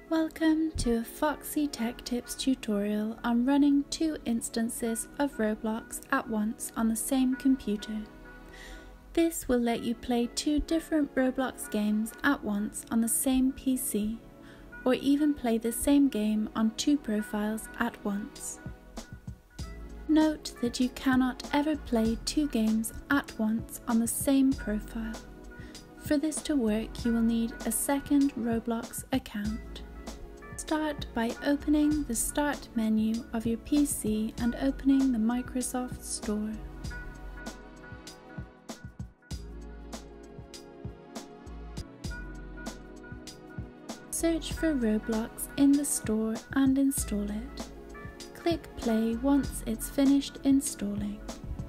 Welcome to a Foxy Tech Tips tutorial on running 2 instances of Roblox at once on the same computer. This will let you play 2 different Roblox games at once on the same PC, or even play the same game on 2 profiles at once. Note that you cannot ever play 2 games at once on the same profile. For this to work, you will need a second Roblox account. Start by opening the Start menu of your PC and opening the Microsoft Store. Search for Roblox in the store and install it. Click play once it's finished installing.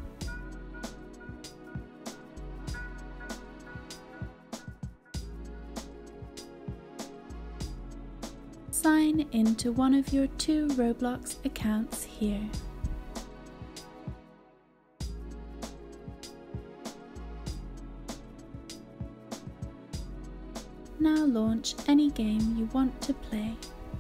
Sign into one of your 2 Roblox accounts here. Now launch any game you want to play.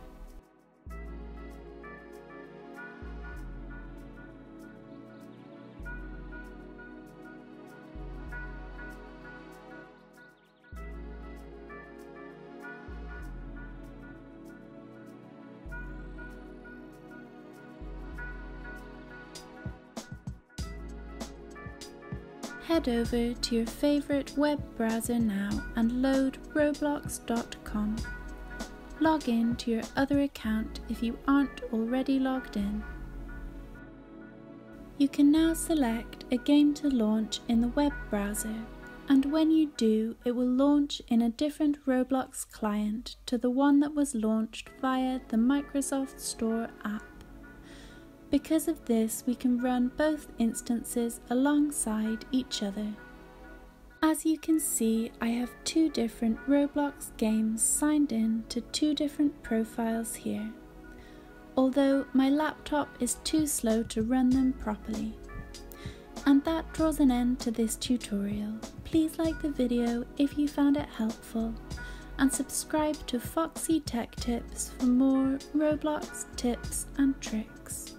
Head over to your favorite web browser now and load roblox.com. Log in to your other account if you aren't already logged in. You can now select a game to launch in the web browser, and when you do, it will launch in a different Roblox client to the one that was launched via the Microsoft Store app. Because of this, we can run both instances alongside each other. As you can see, I have 2 different Roblox games signed in to 2 different profiles here, although my laptop is too slow to run them properly. And that draws an end to this tutorial. Please like the video if you found it helpful, and subscribe to Foxy Tech Tips for more Roblox tips and tricks.